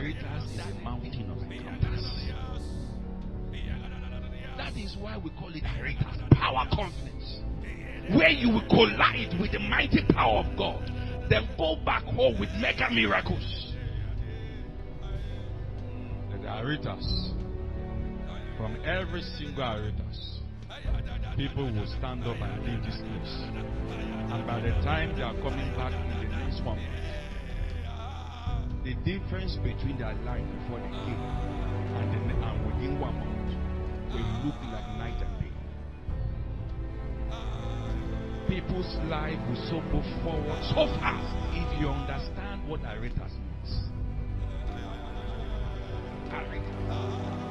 Arethas is a mountain of encounters. That is why we call it Arethas, power confluence. Where you will collide with the mighty power of God, then go back home with mega miracles. The Arethas, from every single Arethas, people will stand up and leave this place. And by the time they are coming back in the next 1 month, the difference between their life before they came and within 1 month will look like night and day. People's life will so move forward so fast if you understand what Arethas means. Arethas.